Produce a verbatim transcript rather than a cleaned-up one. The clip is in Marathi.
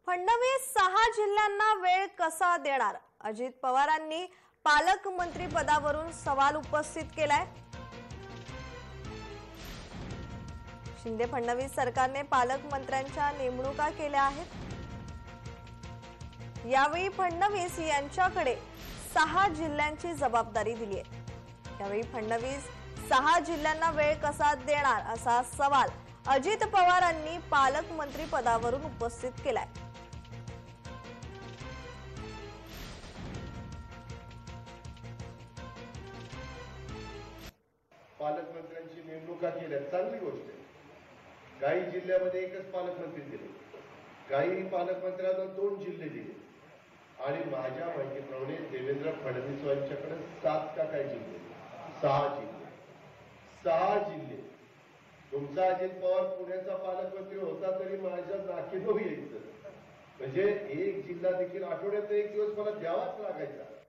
फडणवीस सहा जिल्ह्यांना वेळ कसा देणार? अजित पवारांनी पालकमंत्री पदावरून सवाल उपस्थित केलाय। शिंदे फडणवीस सरकारने पालकमंत्र्यांच्या नेमणुका केल्या आहेत। यावेळी फडणवीस यांच्याकडे सहा जिल्ह्यांची जबाबदारी दिली आहे। यावेळी फडणवीस सहा जिल्ह्यांना वेळ कसा देणार असा सवाल अजित पवारांनी पालकमंत्री पदावरून उपस्थित केलाय। पालकमंत्र्यांची नेमणुका केल्या, चांगली गोष्ट आहे। काही जिल्ह्यामध्ये एकच पालकमंत्री दिले, काही पालकमंत्र्यांना दोन जिल्हे दिले आणि माझ्या माहितीप्रमाणे देवेंद्र फडणवीस यांच्याकडे सात का काय जिल्हे, सहा जिल्हे सहा जिल्हे तुमचा अजित पवार पुण्याचा पालकमंत्री होता तरी माझ्या नाकीनऊ यायचं, म्हणजे एक जिल्हा देखील आठवड्यात एक दिवस मला द्यावाच लागायचा।